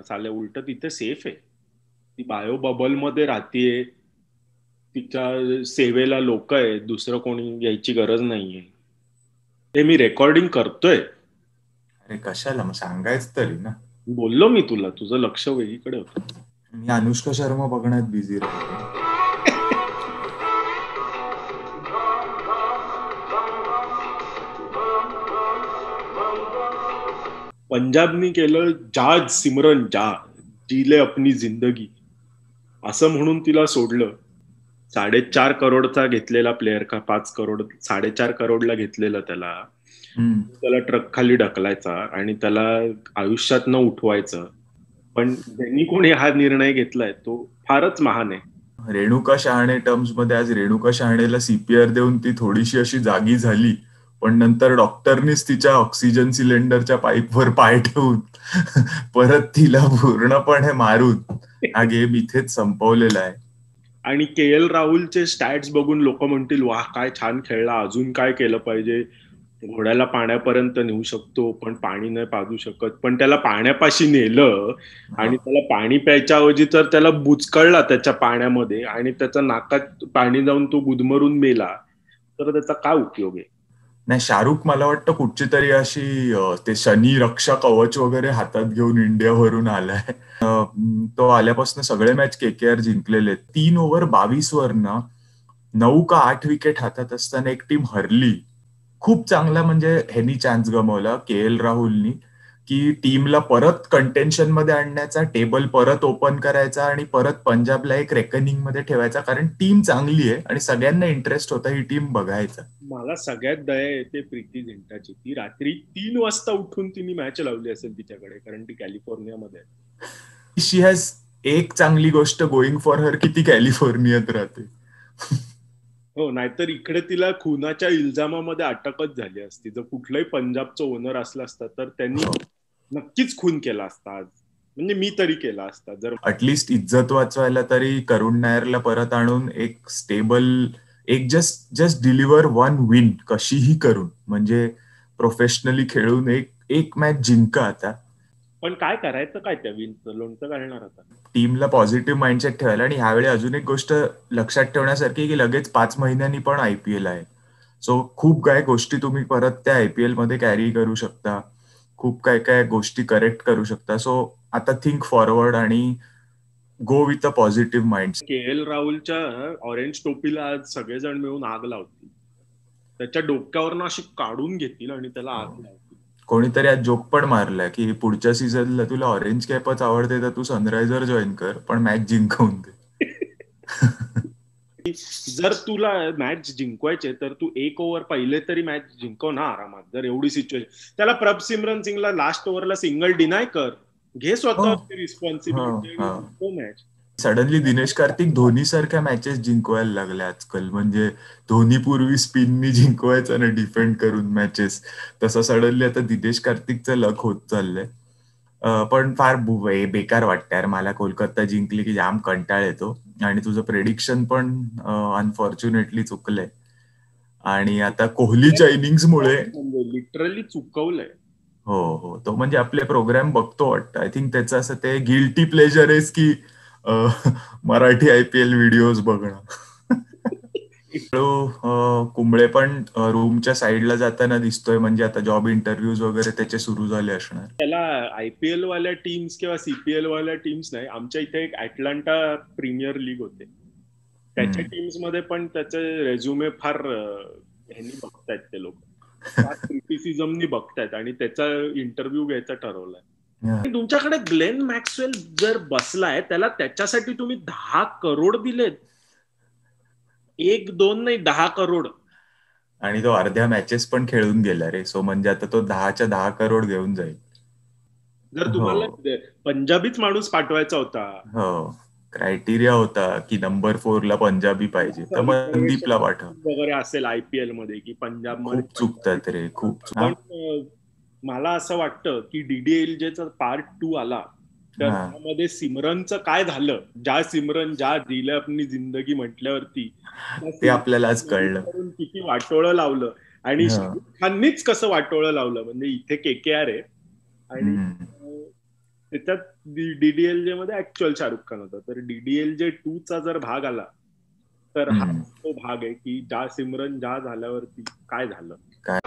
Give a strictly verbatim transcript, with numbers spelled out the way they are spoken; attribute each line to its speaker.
Speaker 1: चालेल, उलट तिथे सेफ आहे. ती बायो बबल मध्ये राहतीये, तिच्या सेवेला लोक आहेत, दुसरं कोणी यायची गरज नाहीये. हे मी रेकॉर्डिंग करतोय.
Speaker 2: अरे कशाला, मग सांगायच तरी ना.
Speaker 1: बोललो मी तुला, तुझं लक्ष वेगळीकडे होतं.
Speaker 2: मी अनुष्का शर्मा बघण्यात बिझी राहतो.
Speaker 1: पंजाबनी केलं जाज सिमरन जा जीले अपनी जिंदगी असं म्हणून तिला सोडलं. साडेचार करोडचा घेतलेला प्लेअर का पाच करोड साडेचार करोडला घेतलेला त्याला त्याला ट्रक खाली ढकलायचा आणि त्याला आयुष्यात न उठवायचं. पण ज्यांनी कोणी हा निर्णय घेतलाय तो फारच महान आहे.
Speaker 2: रेणुका शहाणे टर्म्स मध्ये आज रेणुका शहाणेला सीपीआर देऊन ती थोडीशी अशी जागी झाली, पण नंतर डॉक्टरनीच तिच्या ऑक्सिजन सिलेंडरच्या पाईपवर पाय ठेवून परत तिला पूर्णपणे मारून हा गेम इथेच संपवलेला आहे.
Speaker 1: आणि के एल राहुलचे स्टॅट्स बघून लोक म्हणतील वा काय छान खेळला, अजून काय केलं पाहिजे, घोड्याला पाण्यापर्यंत नेऊ शकतो पण पाणी नाही पाजू शकत. पण त्याला पाण्यापाशी नेलं आणि त्याला पाणी प्यायच्या ऐवजी तर त्याला बुचकळला त्याच्या पाण्यामध्ये आणि त्याच्या नाकात पाणी जाऊन तो गुदमरून मेला, तर त्याचा काय उपयोग आहे.
Speaker 2: नाही, शाहरुख मला वाटतं कुठची तरी अशी ते शनी रक्षा कवच वगैरे हातात घेऊन इंडियावरून आलाय. तो आल्यापासून सगळे मॅच केकेआर जिंकलेले. तीन ओव्हर बावीस वर ना नऊ का आठ विकेट हातात असताना एक टीम हरली. खूप चांगला म्हणजे ह्यांनी चान्स गमावला के एल राहुलनी की टीमला परत कंटेन्शन मध्ये आणण्याचा, टेबल परत ओपन करायचा आणि परत पंजाबला एक रेकनिंग मध्ये ठेवायचा, कारण टीम चांगली आहे आणि सगळ्यांना इंटरेस्ट होता ही टीम बघायचा.
Speaker 1: मला सगळ्यात दया येते प्रीती झिंटाची. ती रात्री तीन वाजता उठून तिने मॅच लावली असेल तिच्याकडे, कारण ती कॅलिफोर्नियामध्ये आहे.
Speaker 2: शी हॅज एक चांगली गोष्ट गोइंग फॉर हर की ती कॅलिफोर्नियात राहते.
Speaker 1: हो, नाहीतर इकडे तिला खुनाच्या इल्जामामध्ये अटकच झाली असती. जर कुठलाही पंजाबचं ओनर असला असता तर त्यांनी नक्कीच खून केला असता आज, म्हणजे मी तरी केला असता. जर
Speaker 2: ऍटलिस्ट इज्जत वाचवायला तरी करुण नायरला परत आणून एक स्टेबल, एक just just deliver one win कशीही करून, म्हणजे प्रोफेशनली खेळून एक एक मॅच जिंका आता.
Speaker 1: पण काय करायचं काय त्या विनचं, लोणचं घालणार आता.
Speaker 2: टीमला पॉझिटिव्ह माइंडसेट ठेवायला. आणि ह्यावेळी अजून एक गोष्ट लक्षात ठेवण्यासारखी की लगेच पाच महिन्यांनी पण आयपीएल आहे. सो खूप काय गोष्टी तुम्ही परत त्या आयपीएल मध्ये कॅरी करू शकता, खूप काय काय गोष्टी करेक्ट करू शकता. सो आता थिंक फॉरवर्ड आणि go with a positive mind.
Speaker 1: K L राहुलच्या ऑरेंज टोपीला आज सगळेजण मिळून आग लावतील, त्याच्या डोक्यावरनं अशी काढून घेतील आणि त्याला आग लावतील.
Speaker 2: कोणीतरी आज जोक पण मारलाय की पुढच्या सीझनला तुला ऑरेंज कॅपच आवडते तर तू सनरायझर जॉईन कर, पण मॅच जिंकवून दे.
Speaker 1: जर तुला मॅच जिंकवायचे तर तू एक ओव्हर पहिले तरी मॅच जिंकव ना आरामात. जर एवढी सिच्युएशन, त्याला प्रभ सिमरन सिंगला लास्ट ओव्हरला सिंगल डिनाय कर, घे स्वतःवरती responsibility match.
Speaker 2: Suddenly Dinesh Karthik Dhoni सारख्या मॅचेस जिंकवायला लागल्या आजकाल. म्हणजे धोनी पूर्वी स्पिननी जिंकवायचं ना डिफेंड करून मॅचेस, तसं सडनली आता दिनेश कार्तिकचं लक होत चाललंय. पण फार बेकार वाटतं यार मला. कोलकाता जिंकली की जाम कंटाळ येतो आणि तुझं प्रेडिक्शन पण अनफॉर्च्युनेटली चुकलंय. आणि आता कोहलीच्या इनिंग्समुळे
Speaker 1: लिटरली चुकवलंय.
Speaker 2: हो हो, तो म्हणजे आपले प्रोग्राम बघतो वाटतं. आय थिंक त्याचं असं ते गिल्टी प्लेजर आहेस की मराठी आयपीएल व्हिडिओज बघणं. कुंबळे पण रूमच्या साईडला जाताना दिसतोय, म्हणजे आता जॉब इंटरव्ह्यूज वगैरे त्याचे सुरू झाले असणार.
Speaker 1: त्याला आयपीएल वाल्या टीम्स किंवा सीपीएल वाल्या टीम्स नाही, आमच्या इथे एक अटलांटा प्रीमियर लीग होते, त्याच्या टीम्स मध्ये पण त्याचे रेझ्युमे फार ह्यांनी बघतायत ते लोक, फार क्रिटिसिझमनी बघतायत आणि त्याचा इंटरव्ह्यू घ्यायचा ठरवलाय. तुमच्याकडे ग्लेन मॅक्सवेल जर बसलाय, त्याला त्याच्यासाठी तुम्ही दहा करोड दिलेत, एक दोन नाही दहा करोड.
Speaker 2: आणि तो अर्ध्या मॅचेस पण खेळून गेला रे. सो म्हणजे आता तो दहाच्या दहा करोड घेऊन जाईल.
Speaker 1: जर तुम्हाला पंजाबीच माणूस पाठवायचा होता,
Speaker 2: हो क्रायटेरिया होता की नंबर फोर ला पंजाबी पाहिजे, तर मनदीपला पाठव
Speaker 1: वगैरे असेल आयपीएल मध्ये की पंजाब मध्ये.
Speaker 2: खूप चुकतात रे खूप.
Speaker 1: पण मला असं वाटतं की डीडीएलजेचा पार्ट टू आला तर त्यामध्ये सिमरनचं काय झालं, ज्या सिमरन ज्या दिल्या आपली जिंदगी म्हटल्यावरती
Speaker 2: ते आपल्याला आज कळलं
Speaker 1: किती वाटोळं लावलं. आणि शाहरुख खाननीच कसं वाटोळं लावलं, म्हणजे इथे केकेआर आहे आणि त्याच्यात डीडीएलजे मध्ये ऍक्च्युअल शाहरुख खान होता. तर डीडीएलजे टू चा जर भाग आला तर हा तो भाग आहे की जा सिमरन जा झाल्यावरती काय झालं.